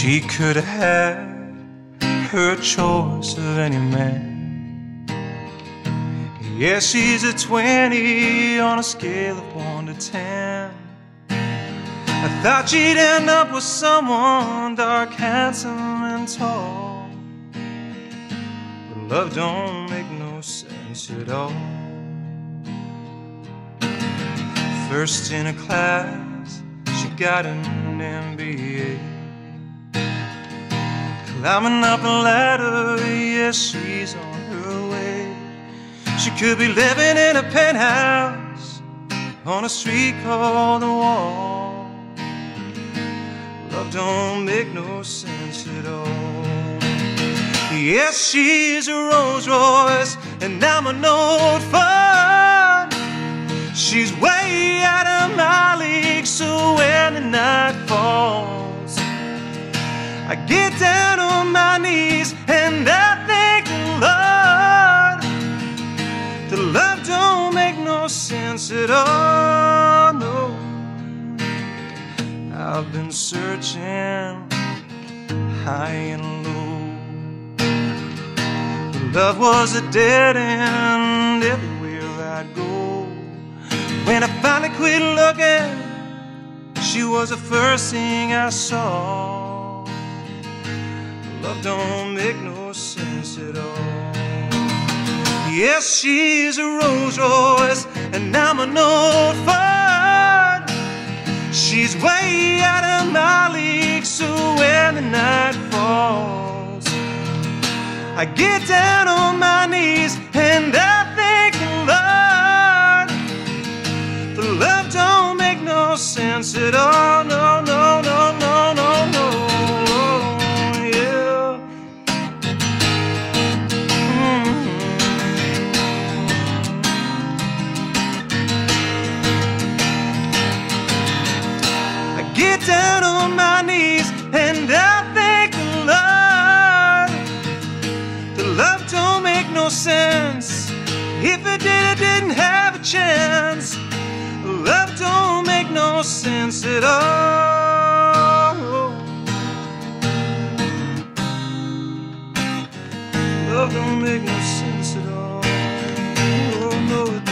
She could have had her choice of any man. Yeah, she's a 20 on a scale of 1 to 10. I thought she'd end up with someone dark, handsome, and tall, but love don't make no sense at all. First in her class, she got an MBA. Climbing up the ladder, yes, she's on her way. She could be living in a penthouse on a street called The Wall. Love don't make no sense at all. Yes, she's a Rolls Royce and I'm an old Ford. She's way out of my league, so when the night falls, I get down on my knees and I thank the Lord. The love don't make no sense at all, no. I've been searching high and low. The love was a dead end everywhere I'd go. When I finally quit looking, she was the first thing I saw. Love don't make no sense at all. Yes, she's a Rolls Royce and I'm an old Ford. She's way out of my league, so when the night falls, I get down on my knees and I thank the Lord. The love don't make no sense at all, no, no, no, no, no, no. Get down on my knees and I thank the Lord. The love don't make no sense. If it did, it didn't have a chance. Love don't make no sense at all. Love don't make no sense at all. Oh, no, it